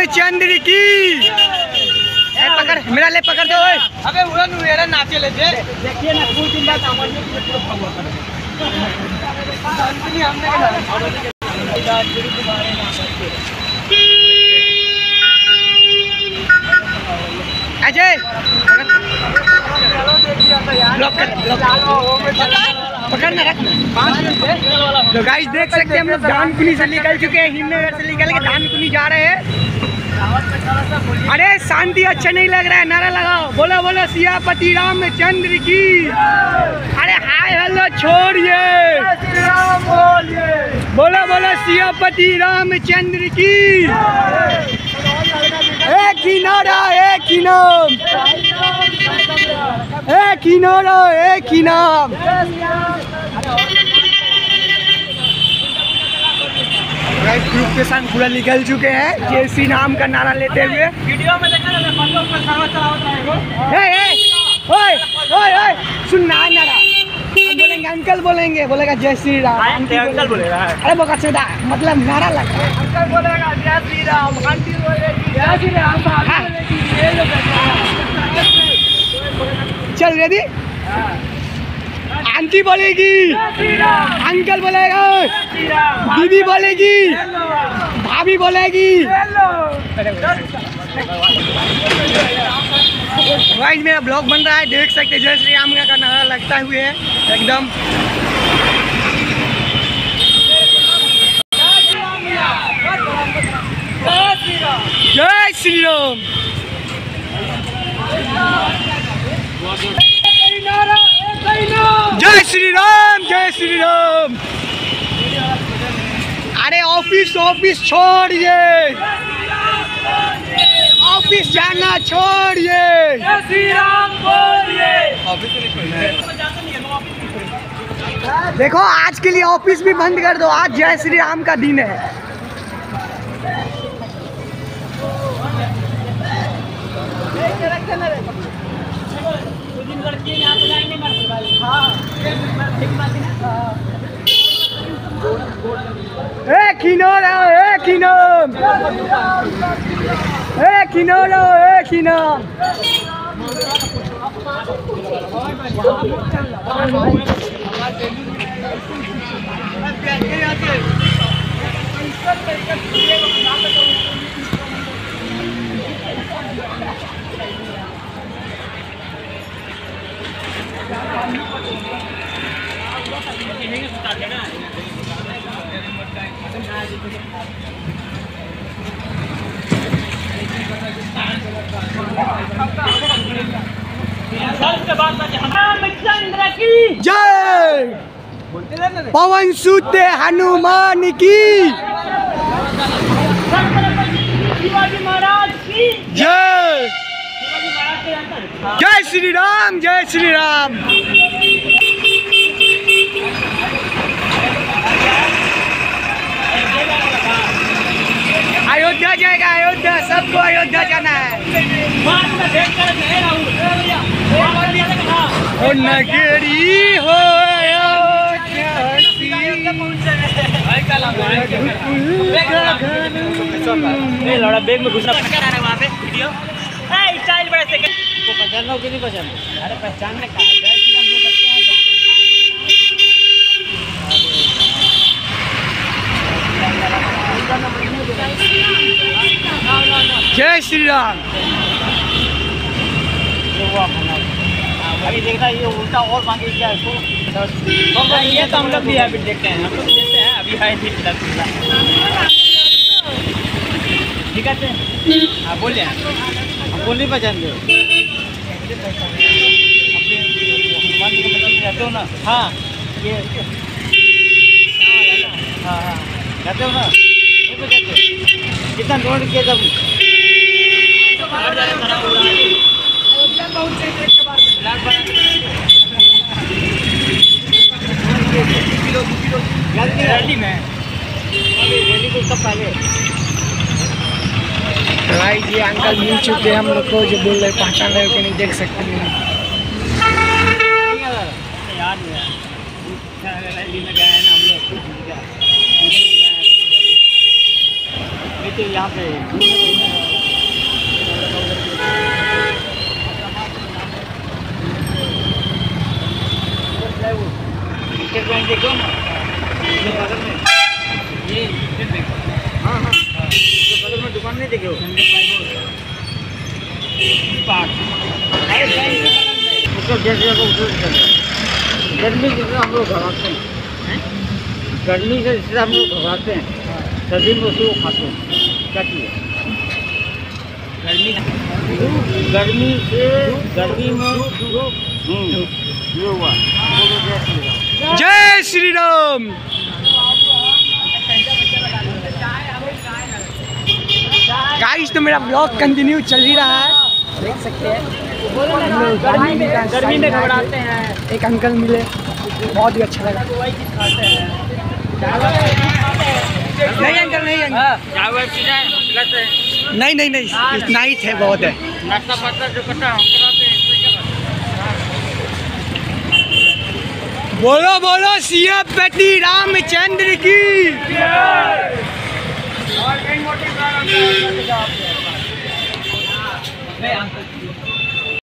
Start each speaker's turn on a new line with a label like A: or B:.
A: रामचंद्र की। पकड़ मेरा ले पकड़ दो।
B: अबे उड़न मेरा नाचे ले दे। देखिए ना कुछ दिन बाद हमने
A: अजय पकड़ना रख। तो गाइस देख सकते हैं हम लोग धानकुनी से निकल चुके हैं, हिमनगर से निकल के धानकुनी जा रहे हैं। अरे शांति अच्छा नहीं लग रहा है, नारा लगाओ। बोलो बोलो सियापति रामचंद्र की। अरे हाय हेलो छोड़िए, बोलो बोलो सियापति रामचंद्र की। एक ही नारा एक ही नाम, एक ही नारा एक ही नाम। ग्रुप के साथ पूरा निकल चुके हैं जय श्री राम का नारा लेते हुए।
B: वीडियो में देखा ना
A: सुन नारा बोलेंगे, अंकल बोलेंगे, बोलेगा जय श्री राम।
B: अंकल बोलेगा।
A: अरे बोका सीधा मतलब नारा लगा।
B: अंकल बोलेगा जय श्री राम, आंटी बोलेगी जय श्री राम।
A: चल रेडी। आंटी बोलेगी, अंकल बोलेगा, दीदी बोलेगी, भाभी बोलेगी। गाइस मेरा ब्लॉग बन रहा है, देख सकते जय श्री राम का नारा लगता हुए है एकदम। जय श्री राम। जय श्री राम, जय श्री राम। अरे ऑफिस ऑफिस छोड़िए, ऑफिस जाना छोड़िए,
B: जय श्री राम बोलिए।
A: देखो आज के लिए ऑफिस भी बंद कर दो, आज जय श्री राम का दिन है। एक ही नारा एक ही नाम, एक ही नारा एक ही नाम।
B: रामचंद्र की
A: जय। पवन सुत हनुमान की
B: शिवाजी महाराज की
A: जय। जय श्री राम, जय श्री राम। अयोध्या जाएगा, अयोध्या, सबको अयोध्या जाना है। ओ नगरी हो
B: लड़ा बैग में घुसना वहाँ पे वीडियो स्टाइल बड़ा से को पहचानना हो कि नहीं पहचानना। अरे पहचानने का
A: जय श्री राम।
B: अभी देखना ये उल्टा और मांगे क्या इसको। ये तो हम लोग भी अभी देखते हैं, हम लोग देखते हैं अभी है ठीक है। हाँ बोलिए, हम बोल नहीं पहचानते हनुमान जी के मतलब रहते हो ना। हाँ ये हाँ हाँ रहते हो ना, नहीं पहचानते। कितना नोट किया जब रैली में रैली को सब पहले
A: भाई ये अंकल मिल चुके हैं हम लोग को, जो बोल रहे पहचान रहे हो कि नहीं देख सकते हैं।
B: याद रैली में गए हैं ना हम लोग। के यहाँ पे देखो ये बगल में ये हाँ हाँ बगल में दुकान नहीं देखे गर्मी जिससे हम लोग घबराते हैं, गर्मी से जिससे हम लोग घबराते हैं, सर्दी में उसको खाते हैं। क्या चीज़ गर्मी से गर्मी में ये हुआ।
A: जय श्री राम। गाइस तो मेरा ब्लॉग कंटिन्यू चल ही रहा है, देख सकते हैं।
B: गर्मी में घबराते हैं।
A: एक अंकल मिले, बहुत ही अच्छा लगा। नहीं अंकल नहीं अंकल, नहीं नहीं नहीं इतना ही थे, बहुत है।
B: नाश्ता पास्ता जो करता हम कराते हैं।
A: बोलो बोलो सियापति रामचंद्र की।
B: और कहीं मोटी